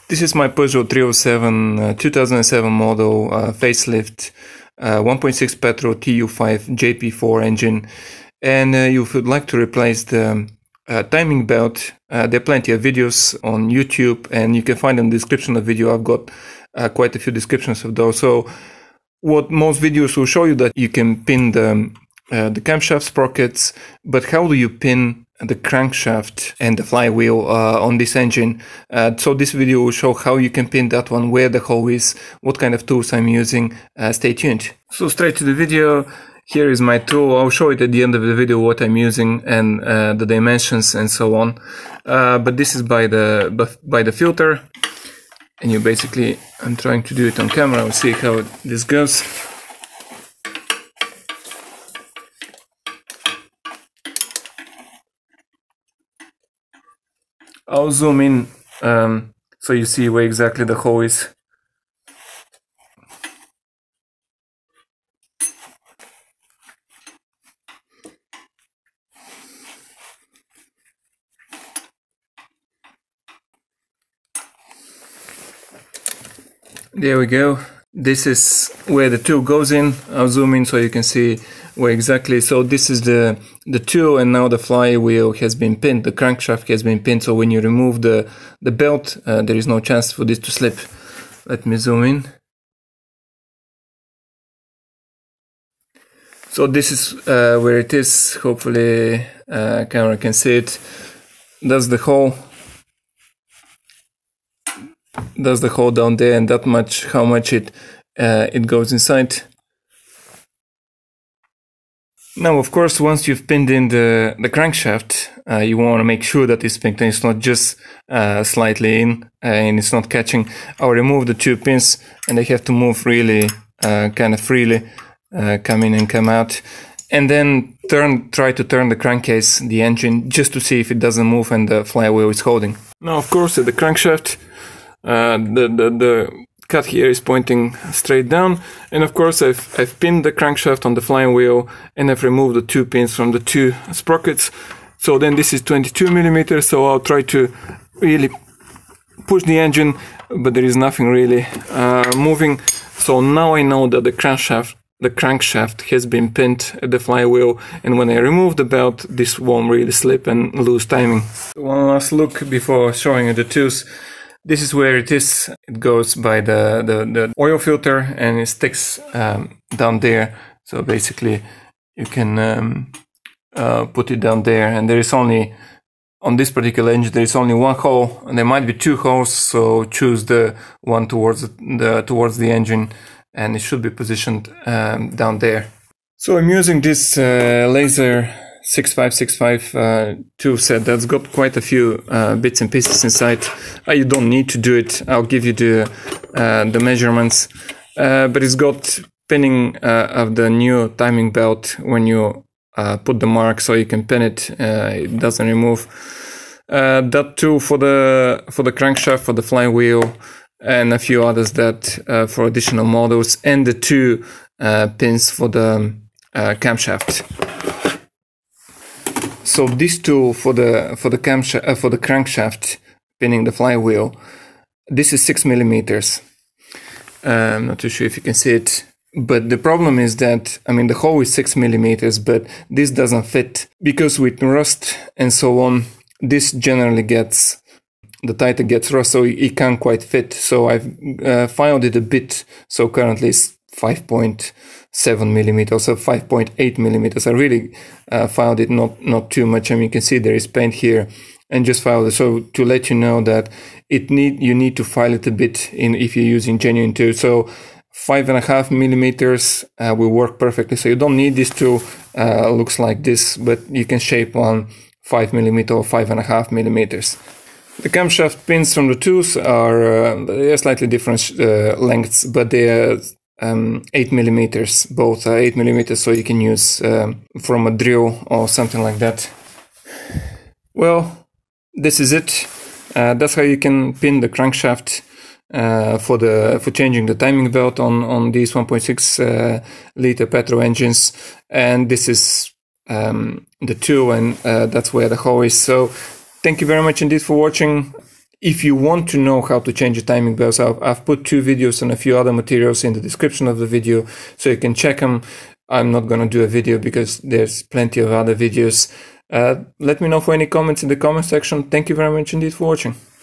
This is my Peugeot 307 2007 model facelift 1.6 petrol TU5JP4 engine, and you would like to replace the timing belt. There are plenty of videos on YouTube, and you can find in the description of the video. I've got quite a few descriptions of those. So what most videos will show you that you can pin the camshaft sprockets, but how do you pin the crankshaft and the flywheel on this engine? So this video will show how you can pin that one, where the hole is, what kind of tools I'm using. Stay tuned. So straight to the video. Here is my tool. I'll show it at the end of the video what I'm using and the dimensions and so on. But this is by the filter, and you basically, I'm trying to do it on camera. We'll see how this goes. I'll zoom in so you see where exactly the hole is. There we go. This is where the tool goes in. I'll zoom in so you can see where exactly. So this is the tool, and now the flywheel has been pinned, the crankshaft has been pinned. So when you remove the belt, there is no chance for this to slip. Let me zoom in. So this is where it is. Hopefully camera can see it. That's the hole. That's the hole down there, and that much, how much it goes inside. Now, of course, once you've pinned in the crankshaft, you want to make sure that it's pinned and it's not just slightly in and it's not catching. I'll remove the two pins, and they have to move really kind of freely, come in and come out. And then try to turn the crankcase, the engine, just to see if it doesn't move and the flywheel is holding. Now, of course, at the crankshaft, the cut here is pointing straight down, and of course I've pinned the crankshaft on the flywheel, and I've removed the two pins from the two sprockets. So then this is 22 millimeters, so I'll try to really push the engine, but there is nothing really moving. So now I know that the crankshaft has been pinned at the flywheel, and when I remove the belt, this won't really slip and lose timing. One last look before showing you the tools. This is where it is. It goes by the oil filter, and it sticks down there. So basically you can put it down there, and there is only, on this particular engine, there is only one hole, and there might be two holes, so choose the one towards the engine, and it should be positioned down there. So I'm using this laser 6565 tool set that's got quite a few bits and pieces inside. You don't need to do it. I'll give you the measurements, but it's got pinning of the new timing belt. When you put the mark, so you can pin it, it doesn't remove. That tool for the crankshaft, for the flywheel, and a few others that for additional models, and the two pins for the camshaft. So this tool for the crankshaft pinning the flywheel, this is 6 millimeters. I'm not too sure if you can see it, but the problem is that, I mean, the hole is 6 millimeters, but this doesn't fit, because with rust and so on, this generally gets, the tighter gets rust, so it can't quite fit. So I've filed it a bit, so currently it's 5.7 millimeters or 5.8 millimeters. I really filed it not too much. I mean, you can see there is paint here, and just filed it. So to let you know that you need to file it a bit if you're using genuine tool. So 5.5 millimeters will work perfectly. So you don't need this tool. Looks like this, but you can shape on 5 millimeter or 5.5 millimeters. The camshaft pins from the tools are they're slightly different lengths, but they are 8 millimeters, both are 8 millimeters, so you can use from a drill or something like that. Well, this is it. That's how you can pin the crankshaft for changing the timing belt on these 1.6 liter petrol engines. And this is the tool, and that's where the hole is. So thank you very much indeed for watching. If you want to know how to change the timing belts, I've put 2 videos and a few other materials in the description of the video, so you can check them. I'm not going to do a video because there's plenty of other videos. Let me know for any comments in the comment section. Thank you very much indeed for watching.